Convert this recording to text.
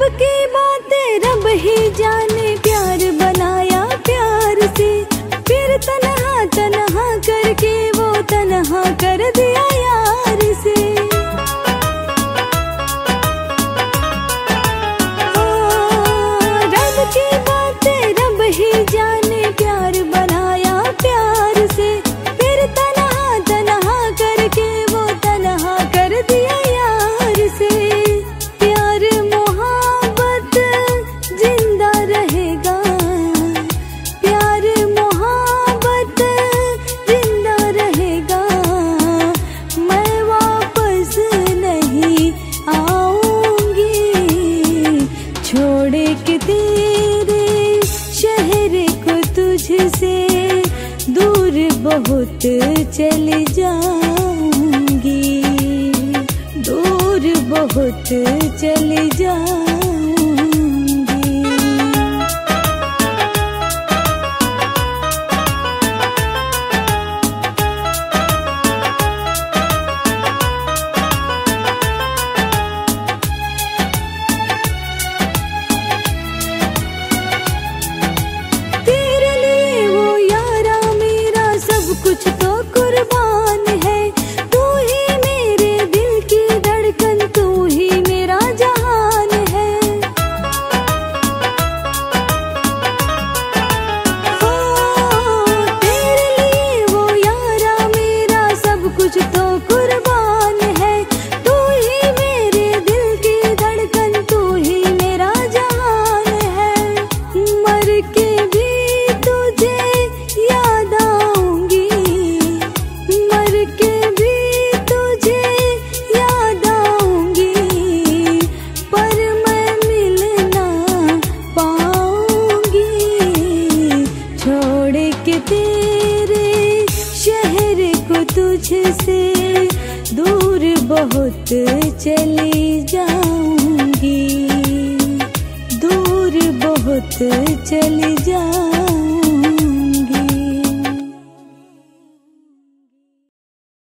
रब की बातें रब ही जाने, प्यार बनाया प्यार से, फिर तन्हा तन्हा करके वो तन्हा कर दिया यार से। रब की बातें रब ही जाने, प्यार बनाया प्यार से, फिर तन्हा तन्हा करके वो तन्हा कर दिया यार से। प्यार मोहब्बत जिंदा रहेगा, प्यार मोहब्बत जिंदा रहेगा, मैं वापस नहीं आऊंगी, छोड़ के तेरे शहर को तुझसे दूर बहुत चली जाऊंगी, दूर बहुत चली जाऊंगी। तेरे लिए वो यारा मेरा सब कुछ तो कुर्बान है, तू ही मेरे दिल की धड़कन, तू ही मेरा जहान है। तेरे लिए वो यारा मेरा सब कुछ तो कुर्बान है, तू ही मेरे दिल की धड़कन, तू ही मेरा जहान है। मर के भी तुझे याद आऊंगी, मर के भी तुझे याद आऊंगी, पर मैं मिल ना पाऊंगी, छोड़ के तेरे शहर को तुझसे दूर बहुत चली जाऊंगी, दूर बहुत चली जाऊंगी।